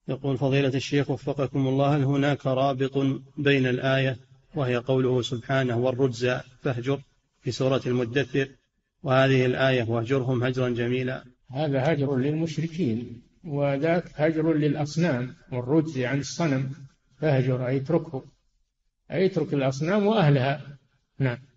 يقول فضيلة الشيخ وفقكم الله، هل هناك رابط بين الآية وهي قوله سبحانه والرجز فاهجر في سورة المدثر وهذه الآية واهجرهم هجرا جميلا؟ هذا هجر للمشركين وذاك هجر للأصنام، والرجز عن الصنم، فاهجر أي اتركه، أي اترك الأصنام وأهلها. نعم.